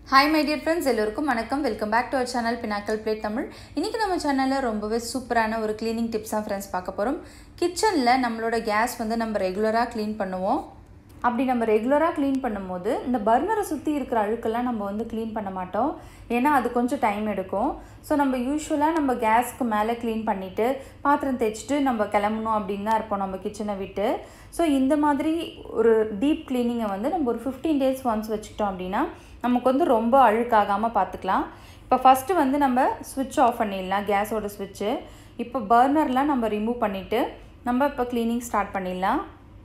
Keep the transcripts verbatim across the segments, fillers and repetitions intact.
Hi my dear friends, எல்லாருக்கும் வணக்கம். Welcome back to our channel Pinnacle Plate Tamil. இன்னைக்கு நம்ம சேனல்ல ரொம்பவே சூப்பரான ஒரு cleaning tips தான் friends பார்க்க போறோம். கிச்சன்ல நம்மளோட கேஸ் வந்து நம்ம ரெகுலரா க்ளீன் பண்ணுவோம். அப்படி நம்ம ரெகுலரா க்ளீன் பண்ணும்போது இந்த பர்னரை சுத்தி இருக்கிற அழுக்கெல்லாம் நம்ம வந்து க்ளீன் பண்ண மாட்டோம். ஏன்னா அது கொஞ்சம் டைம் எடுக்கும். ஸோ நம்ம யூஸ்வலாக நம்ம கேஸ்க்கு மேலே க்ளீன் பண்ணிவிட்டு பாத்திரம் தேய்ச்சிட்டு நம்ம கிளம்பணும் அப்படின்னு தான் இருப்போம் நம்ம கிச்சனை விட்டு. ஸோ இந்த மாதிரி ஒரு டீப் க்ளீனிங்கை வந்து நம்ம ஒரு ஃபிஃப்டீன் டேஸ் ஒன்ஸ் வச்சுக்கிட்டோம் அப்படின்னா நமக்கு வந்து ரொம்ப அழுக்காகாமல் பார்த்துக்கலாம். இப்போ ஃபஸ்ட்டு வந்து நம்ம ஸ்விட்ச் ஆஃப் பண்ணிடலாம், கேஸோட ஸ்விட்ச்சு. இப்போ பர்னர்லாம் நம்ம ரிமூவ் பண்ணிவிட்டு நம்ம இப்போ க்ளீனிங் ஸ்டார்ட் பண்ணிடலாம்.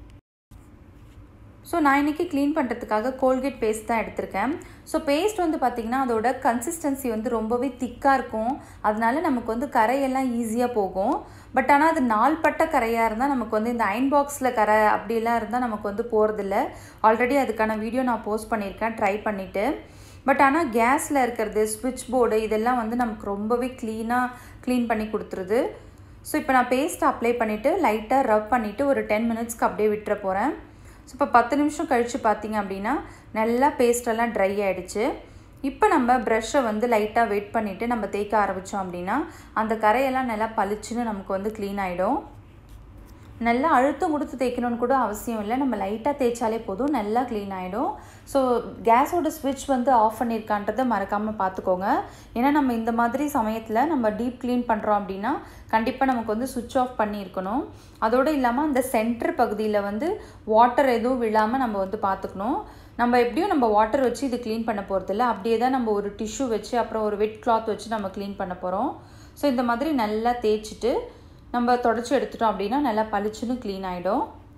ஸோ நான் இன்றைக்கி க்ளீன் பண்ணுறதுக்காக கோல்கேட் பேஸ்ட் தான் எடுத்திருக்கேன். ஸோ பேஸ்ட் வந்து பார்த்திங்கன்னா அதோட கன்சிஸ்டன்சி வந்து ரொம்பவே திக்காக இருக்கும். அதனால நமக்கு வந்து கரையெல்லாம் ஈஸியாக போகும். பட் ஆனால் அது நாள்பட்ட கரையாக இருந்தால் நமக்கு வந்து இந்த அயன் பாக்ஸில் கரை அப்படிலாம் இருந்தால் நமக்கு வந்து போகிறதில்ல. ஆல்ரெடி அதுக்கான வீடியோ நான் போஸ்ட் பண்ணியிருக்கேன், ட்ரை பண்ணிவிட்டு. பட் ஆனால் கேஸில் இருக்கிறது, ஸ்விட்ச் போர்டு, இதெல்லாம் வந்து நமக்கு ரொம்பவே க்ளீனாக க்ளீன் பண்ணி கொடுத்துருது. ஸோ இப்போ நான் பேஸ்ட் அப்ளை பண்ணிவிட்டு லைட்டாக ரப் பண்ணிவிட்டு ஒரு டென் மினிட்ஸ்க்கு அப்படியே விட்டுற போகிறேன். ஸோ இப்போ பத்து நிமிஷம் கழித்து பார்த்திங்க அப்படின்னா நல்லா பேஸ்டெல்லாம் ட்ரை ஆகிடுச்சு. இப்போ நம்ம ப்ரஷ்ஷை வந்து லைட்டாக வெயிட் பண்ணிவிட்டு நம்ம தேய்க்க ஆரம்பித்தோம் அப்படின்னா அந்த கரையெல்லாம் நல்லா பளிச்சுன்னு நமக்கு வந்து க்ளீன் ஆகிடும். நல்லா அழுத்தம் கொடுத்து தேய்க்கணும்னு கூட அவசியம் இல்லை, நம்ம லைட்டாக தேய்ச்சாலே போதும், நல்லா க்ளீன் ஆகிடும். ஸோ கேஸோட ஸ்விட்ச் வந்து ஆஃப் பண்ணியிருக்கான்றதை மறக்காமல் பார்த்துக்கோங்க. ஏன்னா நம்ம இந்த மாதிரி சமயத்தில் நம்ம டீப் க்ளீன் பண்ணுறோம் அப்படின்னா கண்டிப்பாக நமக்கு வந்து ஸ்விட்ச் ஆஃப் பண்ணியிருக்கணும். அதோடு இல்லாமல் அந்த சென்டர் பகுதியில் வந்து வாட்டர் எதுவும் விழாமல் நம்ம வந்து பார்த்துக்கணும். நம்ம எப்படியும் நம்ம வாட்டர் வச்சு இது க்ளீன் பண்ண போகிறதில்ல, அப்படியே தான் நம்ம ஒரு டிஷ்யூ வச்சு அப்புறம் ஒரு வெட் கிளாத் வச்சு நம்ம க்ளீன் பண்ண போகிறோம். ஸோ இந்த மாதிரி நல்லா தேய்ச்சிட்டு நம்ம தொடச்சி எடுத்துட்டோம் அப்படின்னா நல்லா பளிச்சுன்னு க்ளீன் ஆகிடும்.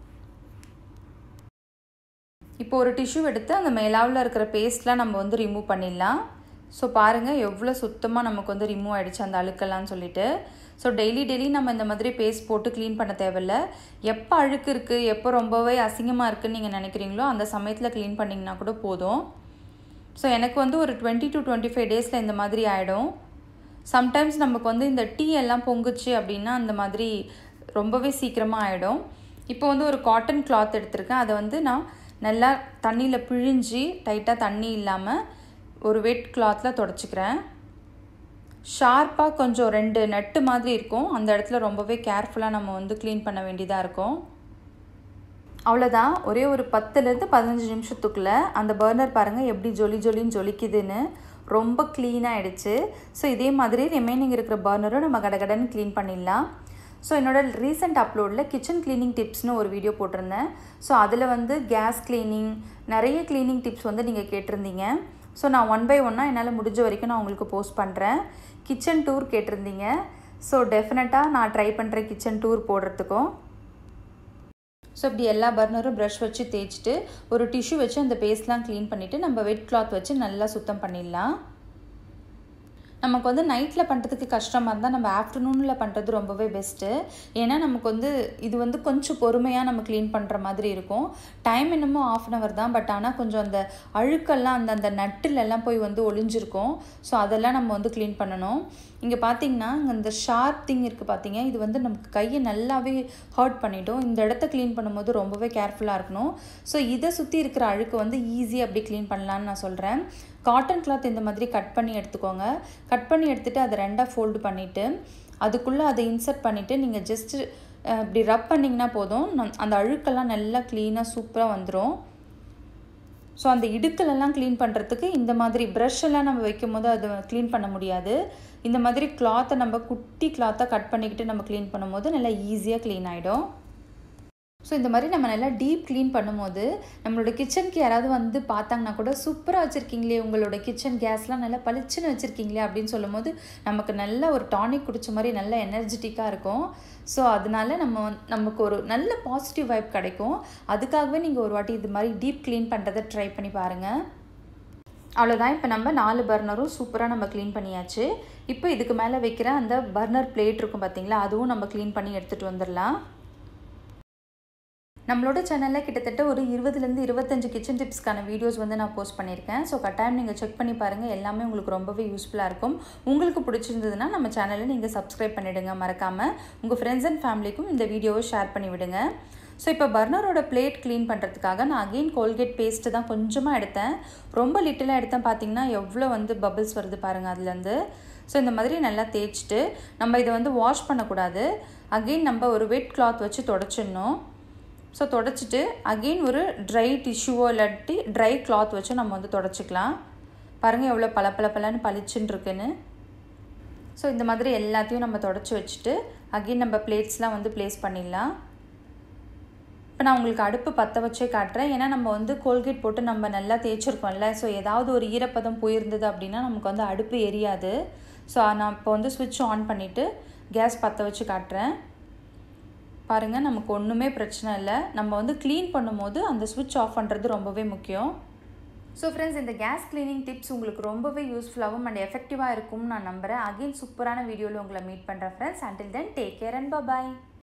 இப்போ ஒரு டிஷ்யூ எடுத்து அந்த மேலாவில் இருக்கிற பேஸ்ட்லாம் நம்ம வந்து ரிமூவ் பண்ணிடலாம். ஸோ பாருங்கள் எவ்வளோ சுத்தமாக நமக்கு வந்து ரிமூவ் ஆகிடுச்சு அந்த அழுக்கெல்லாம் சொல்லிட்டு. ஸோ டெய்லி டெய்லி நம்ம இந்த மாதிரி பேஸ்ட் போட்டு க்ளீன் பண்ண தேவையில்லை. எப்போ அழுக்கு இருக்குது, எப்போ ரொம்பவே அசிங்கமாக இருக்குதுன்னு நீங்கள் நினைக்கிறீங்களோ அந்த சமயத்தில் க்ளீன் பண்ணிங்கன்னா கூட போதும். ஸோ எனக்கு வந்து ஒரு டுவெண்ட்டி டு டுவெண்ட்டி ஃபைவ் டேஸில் இந்த மாதிரி ஆகிடும். சம்டைம்ஸ் நமக்கு வந்து இந்த டீ எல்லாம் பொங்குச்சு அப்படின்னா அந்த மாதிரி ரொம்பவே சீக்கிரமாக ஆகிடும். இப்போ வந்து ஒரு காட்டன் கிளாத் எடுத்திருக்கேன், அதை வந்து நான் நல்லா தண்ணியில் பிழிஞ்சி டைட்டாக தண்ணி இல்லாமல் ஒரு வெட் கிளாத்தில் தொடச்சிக்கிறேன். ஷார்ப்பாக கொஞ்சம் ரெண்டு நட்டு மாதிரி இருக்கும், அந்த இடத்துல ரொம்பவே கேர்ஃபுல்லாக நம்ம வந்து க்ளீன் பண்ண வேண்டியதாக இருக்கும். அவ்வளோதான், ஒரே ஒரு பத்துலேருந்து பதினஞ்சு நிமிஷத்துக்குள்ளே அந்த பர்னர் பாருங்கள் எப்படி ஜொலி ஜொலின்னு ஜொலிக்குதுன்னு ரொம்ப க்ளீனாக ஆகிடுச்சு. ஸோ இதே மாதிரி ரிமைனிங் இருக்கிற பர்னரும் நம்ம கடகடன்னு க்ளீன் பண்ணிடலாம். ஸோ என்னோடய ரீசெண்ட் அப்லோடில் கிச்சன் க்ளீனிங் டிப்ஸ்னு ஒரு வீடியோ போட்டிருந்தேன். ஸோ அதில் வந்து கேஸ் க்ளீனிங் நிறைய க்ளீனிங் டிப்ஸ் வந்து நீங்கள் கேட்டிருந்தீங்க. ஸோ நான் ஒன் பை ஒன்னாக என்னால் முடிஞ்ச வரைக்கும் நான் உங்களுக்கு போஸ்ட் பண்ணுறேன். கிச்சன் டூர் கேட்டிருந்தீங்க. ஸோ டெஃபினட்டாக நான் ட்ரை பண்ணுறேன் கிச்சன் டூர் போடுறதுக்கும். ஸோ இப்படி எல்லா பர்னரும் ப்ரஷ் வச்சு தேய்ச்சிட்டு ஒரு டிஷ்யூ வச்சு அந்த பேஸ்ட்லாம் க்ளீன் பண்ணிவிட்டு நம்ம வெட் கிளாத் வச்சு நல்லா சுத்தம் பண்ணிடலாம். நமக்கு வந்து நைட்டில் பண்ணுறதுக்கு கஷ்டமாக இருந்தால் நம்ம ஆஃப்டர்நூனில் பண்ணுறது ரொம்பவே பெஸ்ட்டு. ஏன்னா நமக்கு வந்து இது வந்து கொஞ்சம் பொறுமையாக நம்ம க்ளீன் பண்ணுற மாதிரி இருக்கும். டைம் என்னமோ ஆஃப் அன் ஹவர் தான், பட் ஆனால் கொஞ்சம் அந்த அழுக்கெல்லாம் அந்த அந்த நட்டுலெல்லாம் போய் வந்து ஒளிஞ்சிருக்கும். ஸோ அதெல்லாம் நம்ம வந்து க்ளீன் பண்ணணும். இங்கே பார்த்தீங்கன்னா இந்த ஷார்ப் திங் இருக்குது பார்த்தீங்க, இது வந்து நமக்கு கையை நல்லாவே ஹர்ட் பண்ணிவிடும். இந்த இடத்த க்ளீன் பண்ணும்போது ரொம்பவே கேர்ஃபுல்லாக இருக்கணும். ஸோ இதை சுற்றி இருக்கிற அழுக்கு வந்து ஈஸியாக அப்படி க்ளீன் பண்ணலான்னு நான் சொல்கிறேன். காட்டன் கிளாத் இந்த மாதிரி கட் பண்ணி எடுத்துக்கோங்க. கட் பண்ணி எடுத்துகிட்டு அதை ரெண்டாக ஃபோல்டு பண்ணிவிட்டு அதுக்குள்ளே அதை இன்சர்ட் பண்ணிவிட்டு நீங்கள் ஜஸ்ட்டு இப்படி ரப் பண்ணிங்கன்னா போதும், அந்த அழுக்கெல்லாம் நல்லா க்ளீனாக சூப்பராக வந்துடும். ஸோ அந்த இடுக்கலெல்லாம் க்ளீன் பண்ணுறதுக்கு இந்த மாதிரி ப்ரஷ் எல்லாம் நம்ம வைக்கும் போது அது க்ளீன் பண்ண முடியாது. இந்த மாதிரி கிளாத்தை நம்ம குட்டி கிளாத்தை கட் பண்ணிக்கிட்டு நம்ம க்ளீன் பண்ணும்போது நல்லா ஈஸியாக க்ளீன் ஆகிடும். ஸோ இந்த மாதிரி நம்ம நல்லா டீப் க்ளீன் பண்ணும்போது நம்மளோட கிச்சனுக்கு யாராவது வந்து பார்த்தாங்கன்னா கூட சூப்பராக வச்சுருக்கீங்களே, உங்களோட கிச்சன் கேஸ்லாம் நல்லா பளிச்சுன்னு வச்சுருக்கீங்களே அப்படின்னு சொல்லும் போது நமக்கு நல்ல ஒரு டானிக் குடித்த மாதிரி நல்ல எனர்ஜெட்டிக்காக இருக்கும். ஸோ அதனால நம்ம நமக்கு ஒரு நல்ல பாசிட்டிவ் வைப் கிடைக்கும். அதுக்காகவே நீங்கள் ஒரு வாட்டி இது மாதிரி டீப் க்ளீன் பண்ணுறதை ட்ரை பண்ணி பாருங்கள். அவ்வளோதான், இப்போ நம்ம நாலு பர்னரும் சூப்பராக நம்ம க்ளீன் பண்ணியாச்சு. இப்போ இதுக்கு மேலே வைக்கிற அந்த பர்னர் பிளேட் இருக்கும் பார்த்தீங்களா, அதுவும் நம்ம க்ளீன் பண்ணி எடுத்துகிட்டு வந்துடலாம். நம்மளோட சேனலில் கிட்டத்தட்ட ஒரு இருபதுலேருந்து இருபத்தஞ்சு கிச்சன் டிப்ஸ்க்கான வீடியோஸ் வந்து நான் போஸ்ட் பண்ணியிருக்கேன். ஸோ கட்டாயம் நீங்கள் செக் பண்ணி பாருங்கள், எல்லாமே உங்களுக்கு ரொம்பவே யூஸ்ஃபுல்லாக இருக்கும். உங்களுக்கு பிடிச்சிருந்ததுன்னா நம்ம சேனலை நீங்கள் சப்ஸ்கிரைப் பண்ணிவிடுங்க மறக்காமல். உங்கள் ஃப்ரெண்ட்ஸ் அண்ட் ஃபேமிலிக்கும் இந்த வீடியோவை ஷேர் பண்ணி விடுங்க. ஸோ இப்போ பர்னரோட பிளேட் க்ளீன் பண்ணுறதுக்காக நான் அகெயின் கோல்கேட் பேஸ்ட்டு தான் கொஞ்சமாக எடுத்தேன். ரொம்ப லிட்டிலாக எடுத்தேன். பார்த்திங்கன்னா எவ்வளோ வந்து பபிள்ஸ் வருது பாருங்கள் அதுலேருந்து. ஸோ இந்த மாதிரி நல்லா தேய்ச்சிட்டு நம்ம இதை வந்து வாஷ் பண்ணக்கூடாது. அகெயின் நம்ம ஒரு வெட் கிளாத் வச்சு தொடச்சிடணும். ஸோ தொடச்சிட்டு அகெயின் ஒரு ட்ரை டிஷ்யூவோ இல்லாட்டி ட்ரை கிளாத் வச்சு நம்ம வந்து தொடச்சிக்கலாம். பாருங்கள் எவ்வளோ பல பல பலன்னு பளிச்சுன்னு இருக்குன்னு. ஸோ இந்த மாதிரி எல்லாத்தையும் நம்ம தொடச்சி வச்சுட்டு அகெயின் நம்ம பிளேட்ஸ்லாம் வந்து ப்ளேஸ் பண்ணிடலாம். இப்போ நான் உங்களுக்கு அடுப்பு பற்ற வச்சே காட்டுறேன். ஏன்னா நம்ம வந்து கோல்கேட் போட்டு நம்ம நல்லா தேய்ச்சிருக்கோம்ல. ஸோ ஏதாவது ஒரு ஈரப்பதம் போயிருந்தது அப்படின்னா நமக்கு வந்து அடுப்பு எரியாது. ஸோ நான் இப்போ வந்து ஸ்விட்ச் ஆன் பண்ணிவிட்டு கேஸ் பற்ற வச்சு காட்டுறேன். பாருங்கள் நமக்கு ஒன்றுமே பிரச்சனை இல்லை. நம்ம வந்து க்ளீன் பண்ணும்போது அந்த ஸ்விட்ச் ஆஃப் பண்ணுறது ரொம்பவே முக்கியம். ஸோ ஃப்ரெண்ட்ஸ், இந்த கேஸ் க்ளீனிங் டிப்ஸ் உங்களுக்கு ரொம்பவே யூஸ்ஃபுல்லாகவும் அண்ட் எஃபெக்டிவாக இருக்கும்னு நான் நம்புகிறேன். அகெயின் சூப்பரான வீடியோவில் உங்களை மீட் பண்ணுறேன் friends. Until then take care and bye.